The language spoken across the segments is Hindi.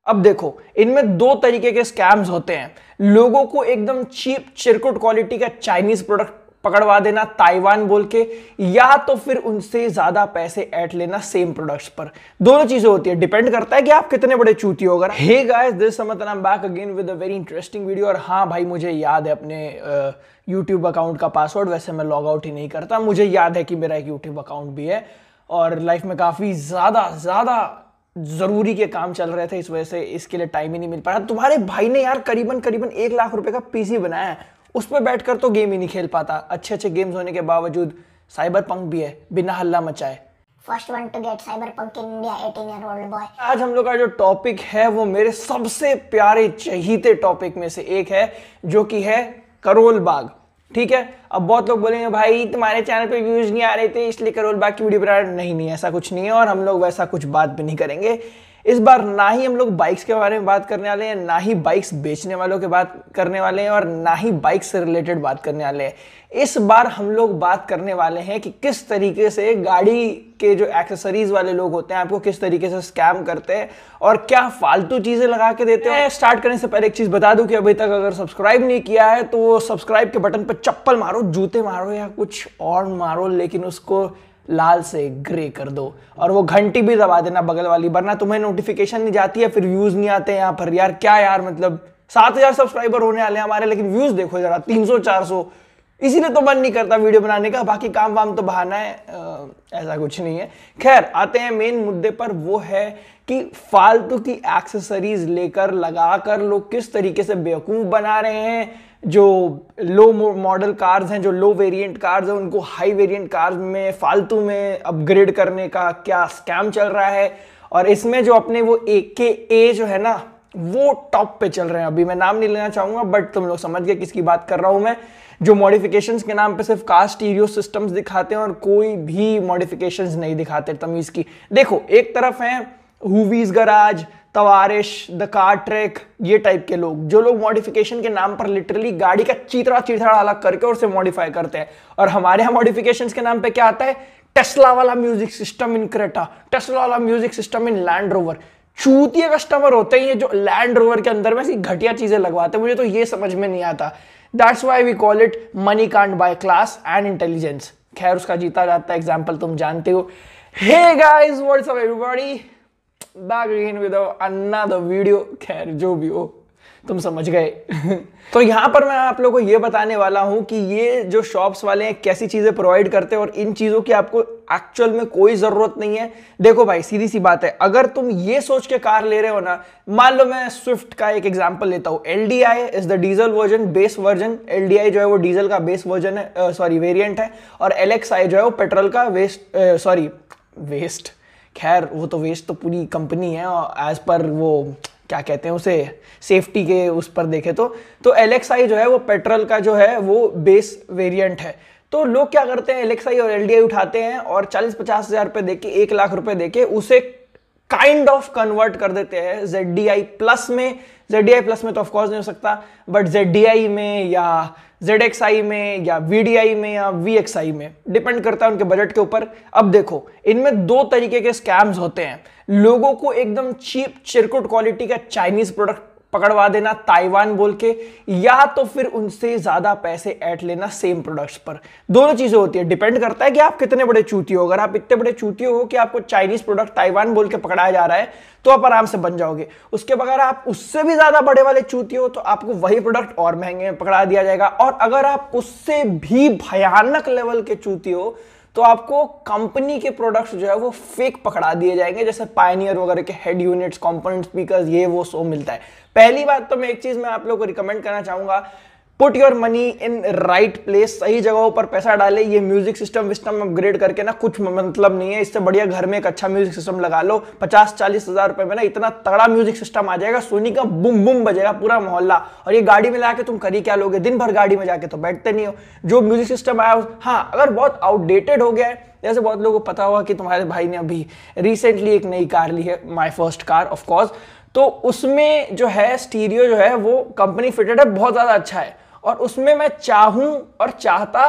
अब देखो, इनमें दो तरीके के स्कैम्स होते हैं। लोगों को एकदम चीप चिरकुट क्वालिटी का चाइनीज प्रोडक्ट पकड़वा देना ताइवान बोल के, या तो फिर उनसे ज्यादा पैसे ऐड लेना सेम प्रोडक्ट्स पर। दोनों चीजें होती है, डिपेंड करता है कि आप कितने बड़े चूती हो। अगर hey guys, this Samarth and I am back again with a very interesting video. और हाँ भाई, मुझे याद है अपने यूट्यूब अकाउंट का पासवर्ड, वैसे मैं लॉग आउट ही नहीं करता। मुझे याद है कि मेरा एक यूट्यूब अकाउंट भी है और लाइफ में काफी ज्यादा जरूरी के काम चल रहे थे, इस वजह से इसके लिए टाइम ही नहीं मिल पाया। तुम्हारे भाई ने यार करीबन 1 लाख रुपए का पीसी बनाया है, उस पर बैठकर तो गेम ही नहीं खेल पाता। अच्छे गेम्स होने के बावजूद साइबर पंक भी है, बिना हल्ला मचाए। First one to get cyber punk in India, 18-year-old boy. आज हम लोग का जो टॉपिक है वो मेरे सबसे प्यारे चहीते टॉपिक में से एक है, जो कि है करोल बाग। ठीक है, अब बहुत लोग बोलेंगे भाई तुम्हारे चैनल पे व्यूज नहीं आ रहे थे इसलिए करोल बाग की वीडियो बना रहे। नहीं, ऐसा कुछ नहीं है, और हम लोग वैसा कुछ बात भी नहीं करेंगे इस बार। ना ही हम लोग बाइक्स के बारे में बात करने वाले हैं, ना ही बाइक्स बेचने वालों के बात करने वाले हैं, और ना ही बाइक से रिलेटेड बात करने वाले हैं। इस बार हम लोग बात करने वाले हैं कि किस तरीके से गाड़ी के जो एक्सेसरीज वाले लोग होते हैं आपको किस तरीके से स्कैम करते हैं और क्या फालतू चीजें लगा के देते हैं। स्टार्ट करने से पहले एक चीज बता दूं कि अभी तक अगर सब्सक्राइब नहीं किया है तो वो सब्सक्राइब के बटन पर चप्पल मारो, जूते मारो या कुछ और मारो, लेकिन उसको लाल से ग्रे कर दो, और वो घंटी भी दबा देना बगल वाली, वरना तुम्हें नोटिफिकेशन नहीं जाती है, फिर व्यूज नहीं आते हैं यहाँ पर। यार क्या यार, मतलब 7,000 सब्सक्राइबर होने वाले हैं हमारे, लेकिन व्यूज देखो जरा 300-400। इसीलिए तो मन नहीं करता वीडियो बनाने का, बाकी काम वाम तो बहाना है, ऐसा कुछ नहीं है। खैर, आते हैं मेन मुद्दे पर। वो है कि फालतू की एक्सेसरीज लेकर लगाकर लोग किस तरीके से बेवकूफ बना रहे हैं। जो लो मॉडल कार्स हैं, जो लो वेरिएंट कार्स हैं, उनको हाई वेरिएंट कार्स में फालतू में अपग्रेड करने का क्या स्कैम चल रहा है। और इसमें जो अपने वो ए जो है ना, वो टॉप पे चल रहे हैं। अभी मैं नाम नहीं लेना चाहूंगा, बट तुम लोग समझ गए किसकी बात कर रहा हूं मैं। जो मॉडिफिकेशंस के नाम पे सिर्फ कार स्टीरियो सिस्टम्स दिखाते हैं और कोई भी मॉडिफिकेशंस नहीं दिखाते तमीज की। देखो, एक तरफ है Hoovie's garage, Tavarish, the car track, ये टाइप के लोग, जो लोग मॉडिफिकेशन के नाम पर लिटरली गाड़ी का चीथड़ा अलग करके और उसे मॉडिफाई करते हैं। और हमारे यहाँ मॉडिफिकेशंस के नाम पे क्या आता है? टेस्ला वाला music system in Creta, Tesla वाला music system in Land Rover. चूतिए कस्टमर होते हैं ये जो लैंड रोवर के अंदर में ऐसी घटिया चीजें लगवाते हैं। मुझे तो ये समझ में नहीं आता। That's why we call it money can't buy class and intelligence. खैर, उसका जीता जाता एग्जाम्पल तुम जानते हो। Hey guys, what's up everybody, back again with another video. खैर, जो भी हो तुम समझ गए। तो यहां पर मैं आप लोगों को ये बताने वाला हूं कि ये जो शॉप्स वाले हैं कैसी चीजें प्रोवाइड करते हैं और इन चीजों की आपको एक्चुअल में कोई जरूरत नहीं है। देखो भाई, सीधी सी बात है, अगर तुम ये सोच के कार ले रहे हो ना, मान लो मैं स्विफ्ट का एक एग्जांपल लेता हूं। LDI is the diesel version, base version. LDI जो है वो डीजल का बेस वर्जन है, सॉरी वेरिएंट है, और LXI जो है वो पेट्रोल का वेस्ट। खैर, वो तो वेस्ट तो पूरी कंपनी है एज पर वो क्या कहते हैं उसे, सेफ्टी के उस पर देखे तो LXI जो है वो पेट्रोल का जो है वो बेस वेरिएंट है। तो लोग क्या करते हैं, LXI और LDI उठाते हैं और 40-50 हजार रुपए देके, 1 लाख रुपए देके उसे काइंड ऑफ कन्वर्ट कर देते हैं ZDI प्लस में। ZDI प्लस में तो ऑफकोर्स नहीं हो सकता, बट ZDI में या ZXI में या VDI में या VXI में, डिपेंड करता है उनके बजट के ऊपर। अब देखो, इनमें दो तरीके के स्कैम्स होते हैं। लोगों को एकदम चीप चिरकुट क्वालिटी का चाइनीज प्रोडक्ट पकड़वा देना ताइवान बोल के, या तो फिर उनसे ज्यादा पैसे ऐड लेना सेम प्रोडक्ट्स पर। दोनों चीजें होती है, डिपेंड करता है कि आप कितने बड़े चूती हो। अगर आप इतने बड़े चूती हो कि आपको चाइनीज प्रोडक्ट ताइवान बोल के पकड़ाया जा रहा है तो आप आराम से बन जाओगे। उसके बगैर आप उससे भी ज्यादा बड़े वाले चूती हो तो आपको वही प्रोडक्ट और महंगे में पकड़ा दिया जाएगा। और अगर आप उससे भी भयानक लेवल के चूती हो तो आपको कंपनी के प्रोडक्ट्स जो है वो फेक पकड़ा दिए जाएंगे, जैसे पायनियर वगैरह के हेड यूनिट्स, कंपोनेंट स्पीकर्स, ये वो सो मिलता है। पहली बात तो मैं एक चीज मैं आप लोगों को रिकमेंड करना चाहूंगा, put your money in right place. सही जगहों पर पैसा डाले। ये म्यूजिक सिस्टम अपग्रेड करके ना कुछ मतलब नहीं है। इससे बढ़िया घर में एक अच्छा म्यूजिक सिस्टम लगा लो। 50-40 हजार रुपए में ना इतना तगड़ा म्यूजिक सिस्टम आ जाएगा, सोनी का बुम बुम बजेगा पूरा मोहल्ला। और ये गाड़ी में लाके तुम करी क्या लोगे? दिन भर गाड़ी में जाके तो बैठते नहीं हो। जो म्यूजिक सिस्टम आया, हाँ, अगर बहुत आउटडेटेड हो गया है, जैसे बहुत लोगों को पता होगा कि तुम्हारे भाई ने अभी रिसेंटली एक नई कार ली है, my first car of course, तो उसमें जो है स्टीरियो जो है वो कंपनी फिटेड है, बहुत ज्यादा अच्छा है। और उसमें मैं चाहूं और चाहता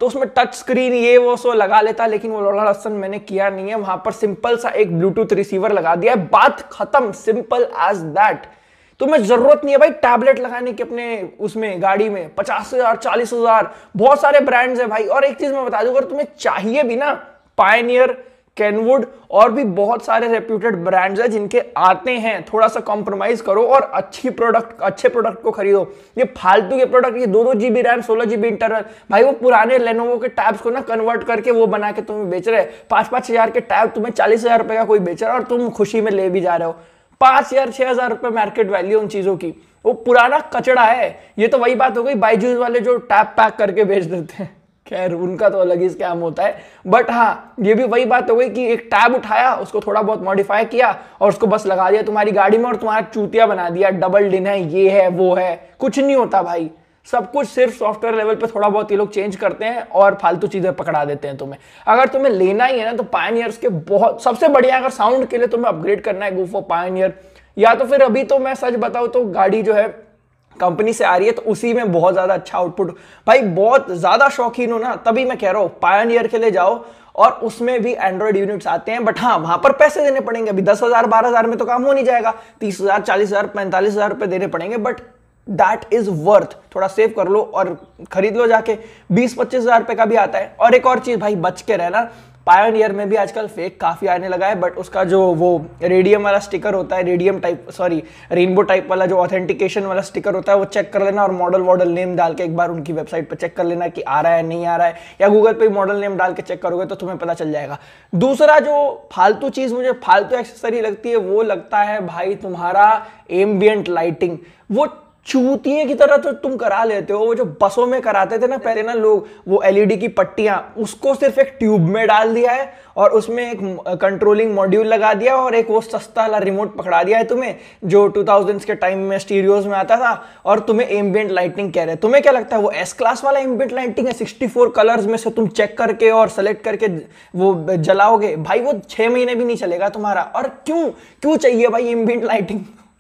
तो उसमें टच स्क्रीन ये वो सो लगा लेता, लेकिन वो लोड़ा लसन मैंने किया नहीं है। वहां पर सिंपल सा एक ब्लूटूथ रिसीवर लगा दिया है, बात खत्म, सिंपल एज दैट। तुम्हें जरूरत नहीं है भाई टैबलेट लगाने की अपने उसमें गाड़ी में, 50,000 40,000 बहुत सारे ब्रांड्स है भाई। और एक चीज मैं बता दूं, अगर तुम्हें चाहिए भी ना, पायनियर, कैनवुड और भी बहुत सारे रेप्यूटेड ब्रांड्स हैं जिनके आते हैं। थोड़ा सा कॉम्प्रोमाइज करो और अच्छे प्रोडक्ट को खरीदो। ये फालतू के प्रोडक्ट, ये 2-2 GB रैम 16 GB इंटरनल, भाई वो पुराने लेनोवो के टैब्स को ना कन्वर्ट करके वो बना के तुम्हें बेच रहे हैं। 5-5 हजार के टैब तुम्हें 40,000 रुपए का कोई बेच रहा है और तुम खुशी में ले भी जा रहे हो। 5,000-6,000 रुपए मार्केट वैल्यू उन चीजों की, वो पुराना कचड़ा है। ये तो वही बात हो गई बायजूस वाले जो टैब पैक करके बेच देते हैं, खैर उनका तो अलग ही स्कैम होता है। बट हाँ, ये भी वही बात हो गई कि एक टैब उठाया, उसको थोड़ा बहुत मॉडिफाई किया और उसको बस लगा दिया तुम्हारी गाड़ी में और तुम्हारा चूतिया बना दिया, डबल डिन है, ये है वो है। कुछ नहीं होता भाई, सब कुछ सिर्फ सॉफ्टवेयर लेवल पे थोड़ा बहुत ये लोग चेंज करते हैं और फालतू चीजें पकड़ा देते हैं तुम्हें। अगर तुम्हें लेना ही है ना तो पायनियर्स के बहुत सबसे बढ़िया, अगर साउंड के लिए तुम्हें अपग्रेड करना है, गो फॉर पायनियर। या तो फिर अभी तो मैं सच बताऊं तो गाड़ी जो है कंपनी से आ रही है तो उसी में बहुत ज्यादा अच्छा आउटपुट, भाई बहुत ज्यादा शौकीन हो ना, तभी मैं कह रहा हूं पायनियर के लिए जाओ। और उसमें भी एंड्रॉइड यूनिट्स आते हैं, बट हाँ वहां पर पैसे देने पड़ेंगे। अभी 10,000 12,000 में तो काम हो नहीं जाएगा, 30,000 40,000 45,000 रुपए देने पड़ेंगे, बट दैट इज वर्थ। थोड़ा सेव कर लो और खरीद लो जाके, 20-25,000 रुपए का भी आता है। और एक और चीज भाई, बच के रहना, पायोनियर में भी आजकल फेक काफी आने लगा है, बट उसका जो वो रेडियम वाला स्टिकर होता है, रेनबो टाइप वाला जो ऑथेंटिकेशन वाला स्टिकर होता है, वो चेक कर लेना और मॉडल नेम डाल के एक बार उनकी वेबसाइट पे चेक कर लेना कि आ रहा है नहीं आ रहा है, या गूगल पे मॉडल नेम डाल के चेक करोगे तो तुम्हें पता चल जाएगा। दूसरा जो फालतू चीज मुझे फालतू एक्सेसरी लगती है, वो लगता है भाई तुम्हारा एम्बियंट लाइटिंग। वो चूतिए की तरह तो तुम करा लेते हो, वो जो बसों में कराते थे ना पहले ना लोग, वो एलईडी की पट्टियां, उसको सिर्फ एक ट्यूब में डाल दिया है और उसमें एक कंट्रोलिंग मॉड्यूल लगा दिया और एक वो सस्ता वाला रिमोट पकड़ा दिया है तुम्हें, जो 2000s के टाइम में स्टीरियोज में आता था, और तुम्हें एम्बियंट लाइटिंग कह रहे हैं। तुम्हें क्या लगता है वो एस क्लास वाला एम्बियंट लाइटिंग है? 64 कलर्स में से तुम चेक करके और सेलेक्ट करके वो जलाओगे भाई, वो 6 महीने भी नहीं चलेगा तुम्हारा। और क्यों चाहिए भाई एम्बियंट लाइटिंग?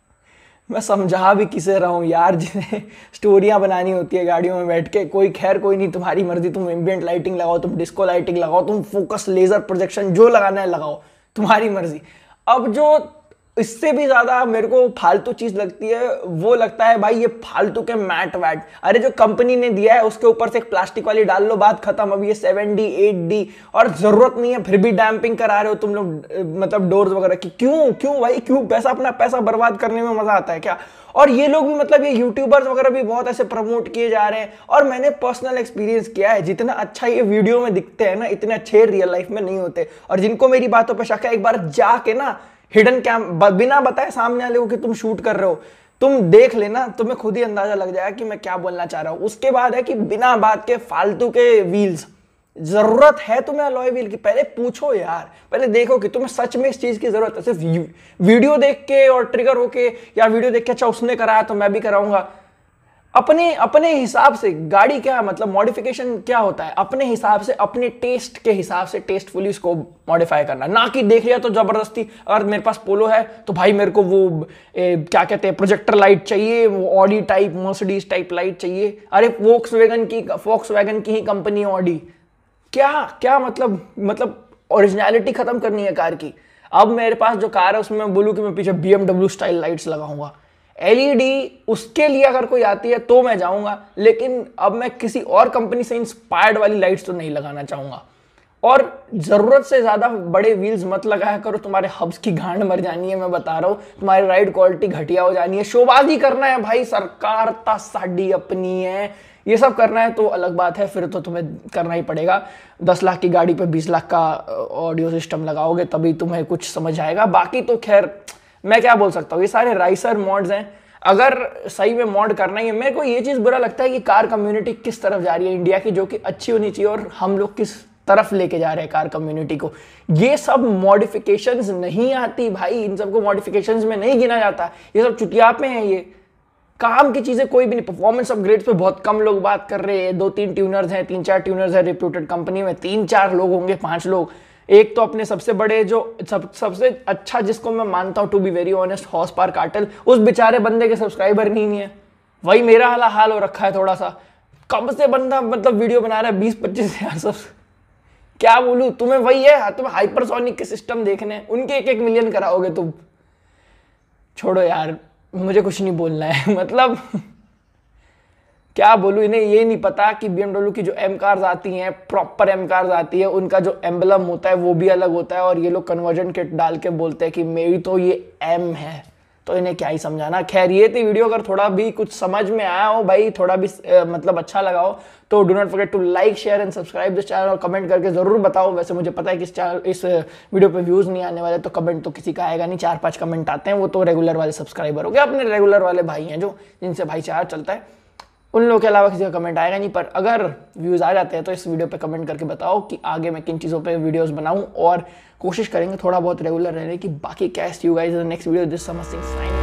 मैं समझा भी किसे रहा हूँ यार, जिन्हें स्टोरियां बनानी होती है गाड़ियों में बैठ के। कोई नहीं, तुम्हारी मर्जी, तुम एम्बियंट लाइटिंग लगाओ, तुम डिस्को लाइटिंग लगाओ, तुम फोकस लेजर प्रोजेक्शन जो लगाना है लगाओ, तुम्हारी मर्जी। अब जो इससे भी ज्यादा मेरे को फालतू चीज लगती है, वो लगता है भाई ये फालतू के मैट वैट। अरे जो कंपनी ने दिया है उसके ऊपर से एक प्लास्टिक वाली डाल लो, बात खत्म। अब ये 7D 8D और जरूरत नहीं है, फिर भी डैम्पिंग करा रहे हो तुम लोग, मतलब डोर्स वगैरह की। क्यों भाई, क्यों? अपना पैसा बर्बाद करने में मजा आता है क्या? और ये लोग भी, मतलब ये यूट्यूबर्स वगैरह भी बहुत ऐसे प्रमोट किए जा रहे हैं। और मैंने पर्सनल एक्सपीरियंस किया है, जितना अच्छा ये वीडियो में दिखते हैं ना, इतने अच्छे रियल लाइफ में नहीं होते। और जिनको मेरी बातों पर शक है, एक बार जाके ना हिडन कैम बिना बताए सामने वाले को कि तुम शूट कर रहे हो, तुम देख लेना, तुम्हें खुद ही अंदाजा लग जाएगा कि मैं क्या बोलना चाह रहा हूं। उसके बाद है कि बिना बात के फालतू के व्हील्स, जरूरत है तुम्हें अलॉय व्हील की? पहले पूछो यार, पहले देखो कि तुम्हें सच में इस चीज की जरूरत है। सिर्फ वीडियो देख के और ट्रिगर होके, या वीडियो देख के अच्छा उसने कराया तो मैं भी कराऊंगा, अपने हिसाब से। गाड़ी क्या मतलब मॉडिफिकेशन क्या होता है? अपने हिसाब से, अपने टेस्ट के हिसाब से टेस्टफुली उसको मॉडिफाई करना, ना कि देख लिया तो जबरदस्ती। अगर मेरे पास पोलो है तो भाई मेरे को वो क्या कहते हैं, प्रोजेक्टर लाइट चाहिए, वो Audi type Mercedes type light चाहिए। अरे वोक्सवैगन की ही कंपनी ऑडी, क्या मतलब ओरिजिनलिटी खत्म करनी है कार की। अब मेरे पास जो कार है उसमें मैं बोलूं कि मैं पीछे BMW स्टाइल लाइट्स लगाऊंगा, एलईडी उसके लिए अगर कोई आती है तो मैं जाऊंगा, लेकिन अब मैं किसी और कंपनी से इंस्पायर्ड वाली लाइट्स तो नहीं लगाना चाहूंगा। और जरूरत से ज्यादा बड़े व्हील्स मत लगाया करो, तुम्हारे हब्स की गांड मर जानी है, मैं बता रहा हूं। तुम्हारी राइड क्वालिटी घटिया हो जानी है। शोबाजी करना है भाई, सरकार ता साडी अपनी है, ये सब करना है तो अलग बात है, फिर तो तुम्हें करना ही पड़ेगा। 10 लाख की गाड़ी पे 20 लाख का ऑडियो सिस्टम लगाओगे तभी तुम्हें कुछ समझ आएगा। बाकी तो खैर मैं क्या बोल सकता हूँ, ये सारे राइसर मॉड्स हैं। अगर सही में मॉड करना ही है, मेरे को ये चीज बुरा लगता है कि कार कम्युनिटी किस तरफ जा रही है इंडिया की, जो कि अच्छी होनी चाहिए, और हम लोग किस तरफ लेके जा रहे हैं कार कम्युनिटी को। ये सब मॉडिफिकेशंस नहीं आती भाई, इन सबको मॉडिफिकेशंस में नहीं गिना जाता, ये सब चुटियापे हैं। ये काम की चीजें कोई भी नहीं। परफॉर्मेंस अपग्रेड्स पे बहुत कम लोग बात कर रहे हैं। 2-3 ट्यूनर्स हैं, 3-4 ट्यूनर्स हैं रिप्यूटेड कंपनी में, 3-4 लोग होंगे, 5 लोग। एक तो अपने सबसे बड़े जो सबसे अच्छा जिसको मैं मानता हूं to be very honest, horse power cartel, उस बेचारे बंदे के सब्सक्राइबर नहीं है। वही मेरा हाल हो रखा है थोड़ा सा। कब से बंदा मतलब वीडियो बना रहा है 20-25 हजार सब। क्या बोलूं तुम्हें, वही है, तुम्हें हाइपरसोनिक के सिस्टम देखने हैं, उनके 1-1 मिलियन कराओगे तुम। छोड़ो यार, मुझे कुछ नहीं बोलना है। मतलब क्या बोलूं, इन्हें ये नहीं पता कि BMW की जो एम कार्स आती हैं, प्रॉपर एम कार्स आती है, उनका जो एम्बलम होता है वो भी अलग होता है, और ये लोग कन्वर्जन किट डाल के बोलते हैं कि मेरी तो ये एम है। तो इन्हें क्या ही समझाना। खैर ये थी वीडियो, अगर थोड़ा भी कुछ समझ में आया हो भाई, थोड़ा भी मतलब अच्छा लगा हो, तो do not forget to like, share and subscribe this channel, और कमेंट करके जरूर बताओ। वैसे मुझे पता है कि इस वीडियो पे व्यूज नहीं आने वाले, तो कमेंट तो किसी का आएगा नहीं, 4-5 कमेंट आते हैं, वो तो रेगुलर वाले सब्सक्राइबर हो गए, अपने रेगुलर वाले भाई हैं जो जिनसे भाईचारा चलता है, उन लोगों के अलावा किसी का कमेंट आएगा नहीं। पर अगर व्यूज़ आ जाते हैं तो इस वीडियो पे कमेंट करके बताओ कि आगे मैं किन चीज़ों पे वीडियोस बनाऊं, और कोशिश करेंगे थोड़ा बहुत रेगुलर रहने की। बाकी catch you guys in the next video, this Samar Singh signing.